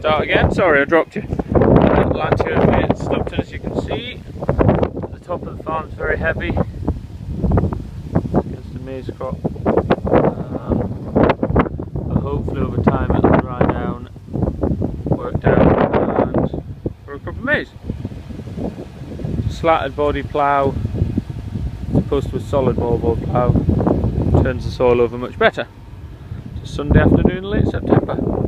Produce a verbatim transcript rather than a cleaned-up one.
Start again. Sorry, I dropped you. The lantern bit stopped, and as you can see, the top of the farm is very heavy against the maize crop. Um, but hopefully over time it'll dry down, work down, and grow a crop of maize. Slatted body plough, as opposed to a solid moldboard plough, turns the soil over much better. It's a Sunday afternoon, late September.